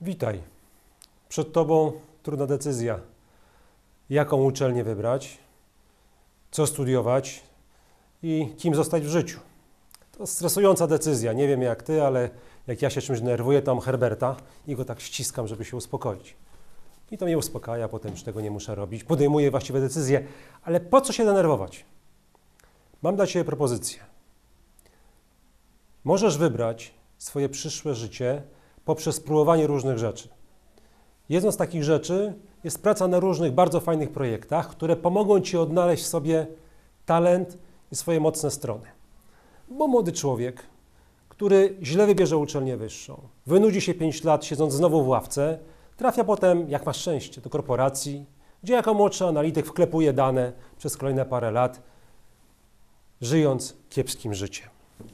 Witaj. Przed Tobą trudna decyzja. Jaką uczelnię wybrać, co studiować i kim zostać w życiu. To stresująca decyzja. Nie wiem jak Ty, ale jak ja się czymś denerwuję, to mam Herberta i go tak ściskam, żeby się uspokoić. I to mnie uspokaja, potem już tego nie muszę robić. Podejmuję właściwe decyzje, ale po co się denerwować? Mam dla Ciebie propozycję. Możesz wybrać swoje przyszłe życie poprzez próbowanie różnych rzeczy. Jedną z takich rzeczy jest praca na różnych bardzo fajnych projektach, które pomogą Ci odnaleźć w sobie talent i swoje mocne strony. Bo młody człowiek, który źle wybierze uczelnię wyższą, wynudzi się 5 lat siedząc znowu w ławce, trafia potem, jak ma szczęście, do korporacji, gdzie jako młodszy analityk wklepuje dane przez kolejne parę lat, żyjąc kiepskim życiem.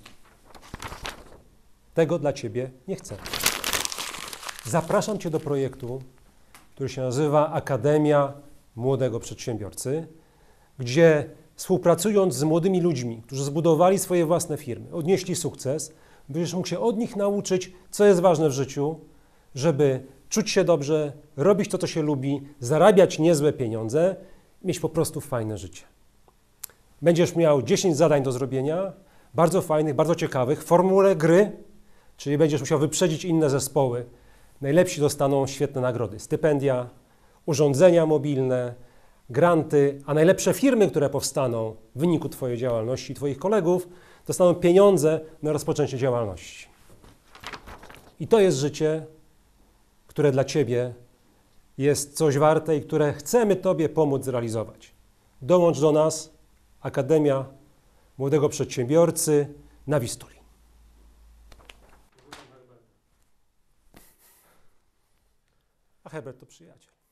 Tego dla Ciebie nie chcę. Zapraszam Cię do projektu, który się nazywa Akademia Młodego Przedsiębiorcy, gdzie współpracując z młodymi ludźmi, którzy zbudowali swoje własne firmy, odnieśli sukces, będziesz mógł się od nich nauczyć, co jest ważne w życiu, żeby czuć się dobrze, robić to, co się lubi, zarabiać niezłe pieniądze i mieć po prostu fajne życie. Będziesz miał 10 zadań do zrobienia, bardzo fajnych, bardzo ciekawych, w formule gry, czyli będziesz musiał wyprzedzić inne zespoły. Najlepsi dostaną świetne nagrody, stypendia, urządzenia mobilne, granty, a najlepsze firmy, które powstaną w wyniku Twojej działalności i Twoich kolegów, dostaną pieniądze na rozpoczęcie działalności. I to jest życie, które dla Ciebie jest coś warte i które chcemy Tobie pomóc zrealizować. Dołącz do nas, Akademia Młodego Przedsiębiorcy na Wistuli. A Herbert to przyjaciel.